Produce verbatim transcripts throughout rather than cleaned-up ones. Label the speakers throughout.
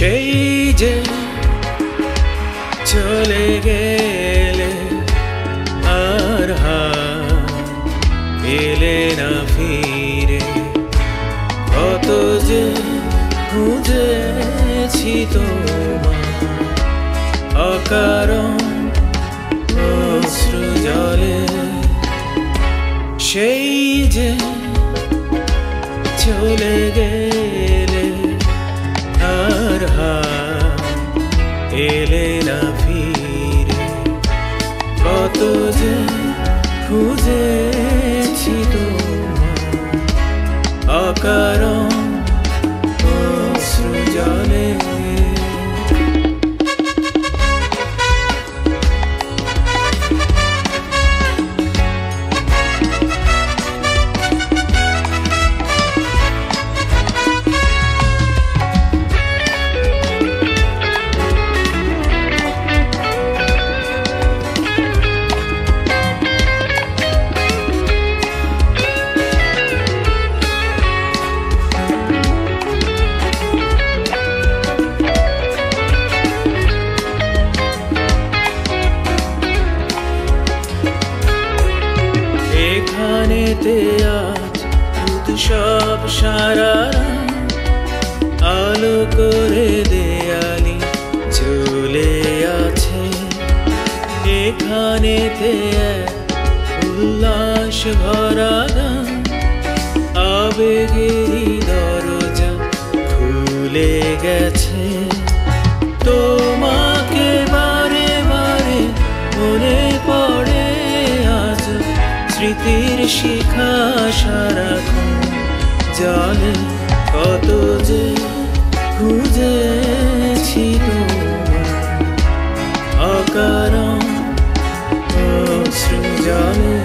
Speaker 1: সেই যে চলে গেলে আর হাত এলে না ফিরে, কত যে খুঁজেছি তোমার অকারণ অশ্রু জলে। সেই যে চলে গেলে আর হাত এলে না ফিরে, কত যে খুঁজেছি তোমার অকারণ অশ্রু জলে। এখানেতে আজ উৎসব সারা আলো করে দেয়ালি ঝুলে আছে, এখানেতে উল্লাস ভরা গান, আবেগেরই দরজা খুলে গেছে। তোমাকে বারে বারে মনে পড়ে আজ, স্মৃতির শিখা সারাক্ষণ জলে, কত যে খুঁজেছি তোমার অকারণ অশ্রু জলে।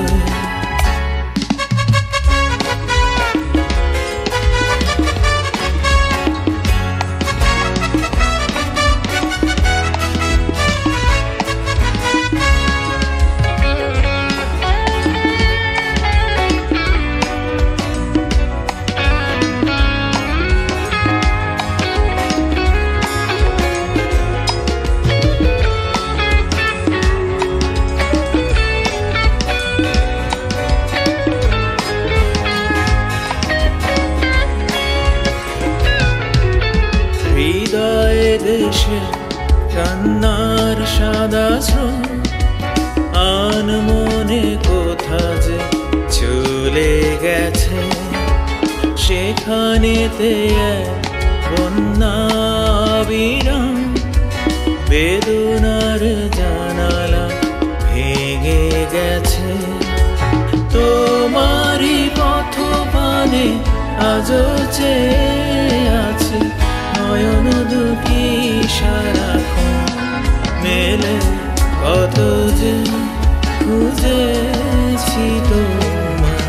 Speaker 1: হৃদয়ে দেশে কান্নার সাদা স্রোত, আনমনে কোথা যে চলে গেছে, সেখানেতে বন্যা বিরাম বেদনার জানালা ভেঙে গেছে। তোমারই পথ পানে আজও চেয়ে আছে, নয়ন দুটি সারাক্ষণ মেলে, কত যে খুঁজেছি তোমার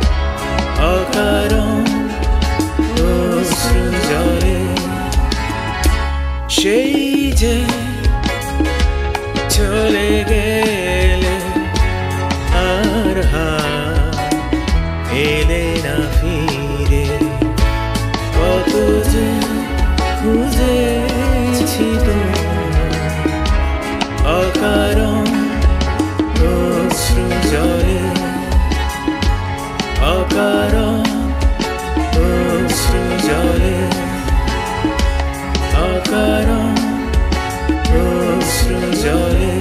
Speaker 1: অকারণ অশ্রু জলে। সেই যে চলে গেলে আর হাত এলে না ফিরে, কত যে খুঁজেছি তোমার অকারণ অশ্রু জলে, অকারণ অশ্রু জলে, অকারণ অশ্রু জলে,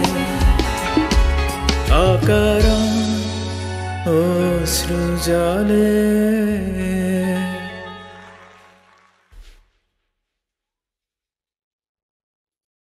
Speaker 1: অকারণ অশ্রু জলে।